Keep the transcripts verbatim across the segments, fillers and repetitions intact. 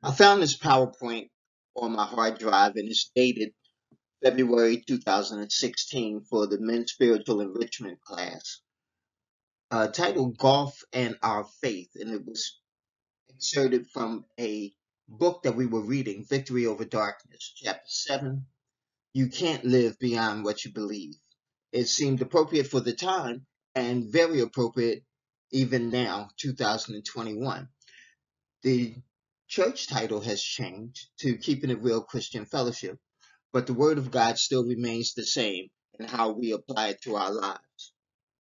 I found this PowerPoint on my hard drive and it's dated February two thousand sixteen for the Men's Spiritual Enrichment class, uh, titled Golf and Our Faith. And it was excerpted from a book that we were reading, Victory Over Darkness, Chapter seven, You Can't Live Beyond What You Believe. It seemed appropriate for the time and very appropriate even now, two thousand twenty-one. The church title has changed to Keeping It Real Christian Fellowship, but the Word of God still remains the same in how we apply it to our lives.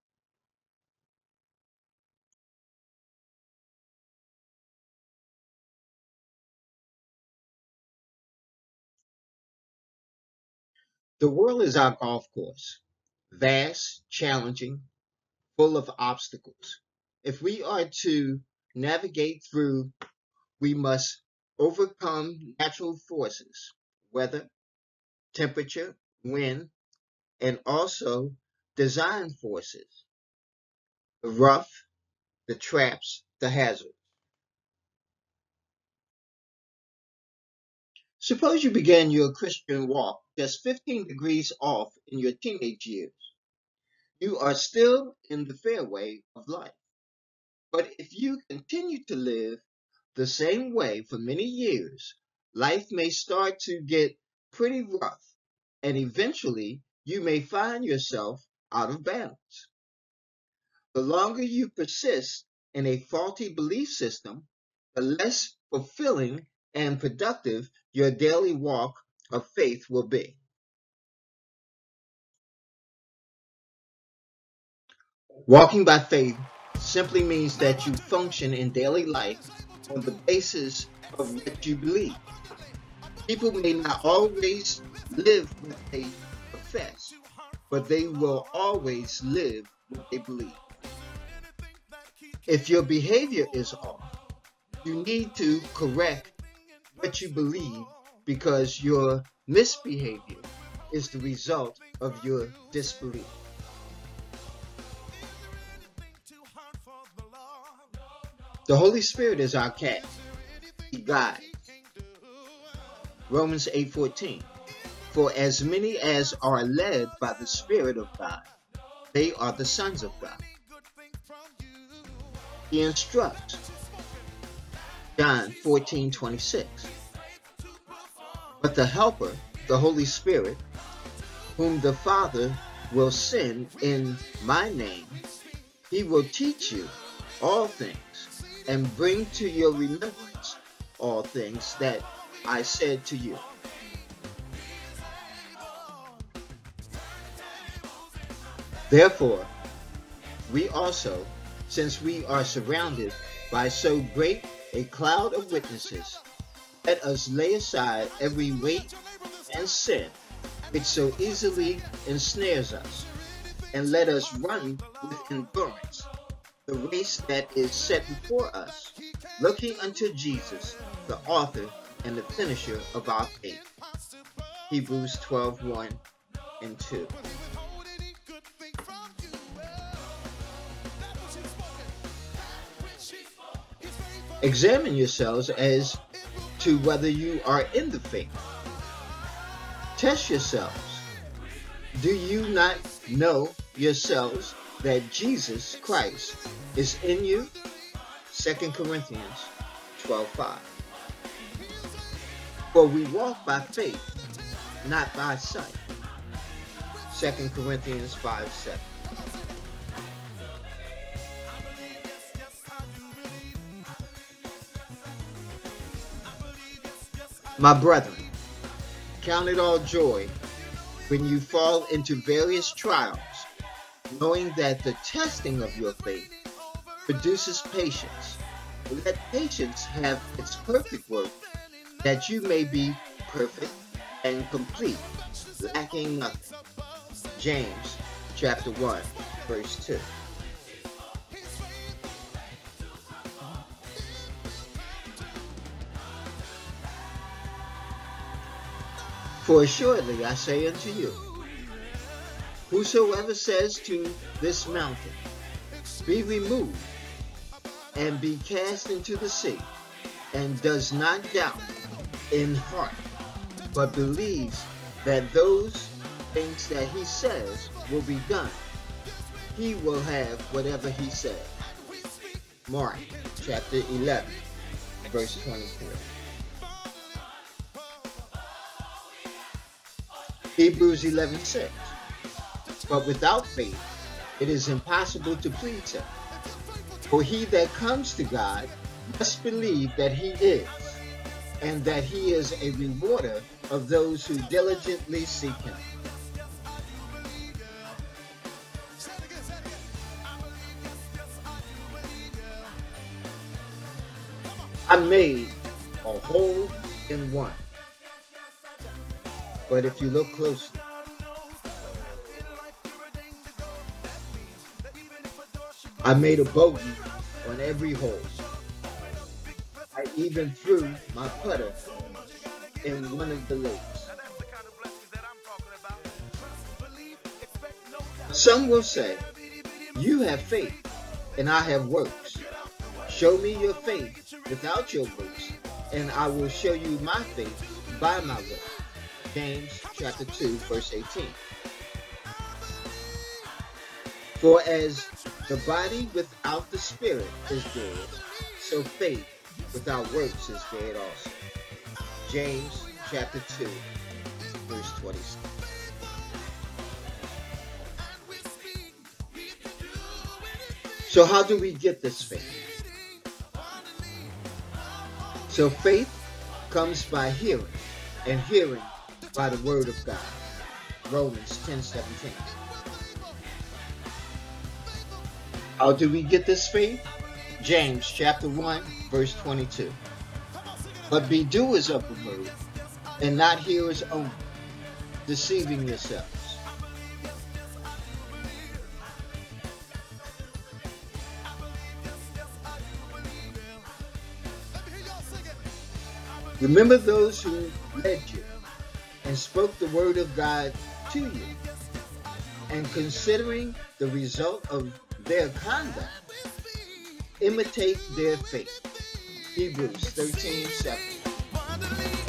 The world is our golf course, vast, challenging, full of obstacles. If we are to navigate through, we must overcome natural forces, weather, temperature, wind, and also design forces, the rough, the traps, the hazards. Suppose you began your Christian walk just fifteen degrees off in your teenage years. You are still in the fairway of life. But if you continue to live the same way for many years, life may start to get pretty rough, and eventually you may find yourself out of balance. The longer you persist in a faulty belief system, the less fulfilling and productive your daily walk of faith will be. Walking by faith simply means that you function in daily life on the basis of what you believe. People may not always live what they profess, but they will always live what they believe. If your behavior is off, you need to correct what you believe because your misbehavior is the result of your disbelief. The Holy Spirit is our cat. He guides. Romans eight fourteen. For as many as are led by the Spirit of God, they are the sons of God. He instructs. John fourteen twenty-six. But the Helper, the Holy Spirit, whom the Father will send in my name, he will teach you all things and bring to your remembrance all things that I said to you. Therefore, we also, since we are surrounded by so great a cloud of witnesses, let us lay aside every weight and sin which so easily ensnares us, and let us run with endurance the race that is set before us, looking unto Jesus, the author and the finisher of our faith. Hebrews twelve one and two. Examine yourselves as to whether you are in the faith. Test yourselves. Do you not know yourselves that Jesus Christ is in you? Second Corinthians twelve five. For we walk by faith, not by sight. Second Corinthians five seven. My brethren, count it all joy when you fall into various trials, knowing that the testing of your faith produces patience. Let patience have its perfect work, that you may be perfect and complete, lacking nothing. James chapter one, verse two. For assuredly I say unto you, whosoever says to this mountain, be removed and be cast into the sea, and does not doubt in heart, but believes that those things that he says will be done, he will have whatever he says. Mark chapter eleven, verse twenty-four. Hebrews eleven six. But without faith, it is impossible to please him. For he that comes to God must believe that he is, and that he is a rewarder of those who diligently seek him. I'm made a whole in one. But if you look closely, I made a bogey on every hole. I even threw my putter in one of the lakes. Some will say, you have faith, and I have works. Show me your faith without your works, and I will show you my faith by my works. James chapter two, verse eighteen. For as the body without the spirit is dead, so faith without works is dead also. James chapter two, verse twenty-six. So how do we get this faith? So faith comes by hearing, and hearing by the word of God. Romans ten seventeen. How do we get this faith? James chapter one, verse twenty-two. But be doers of the word, and not hearers only, deceiving yourselves. Remember those who led you and spoke the word of God to you, and considering the result of their conduct, imitate their faith. Hebrews thirteen seven.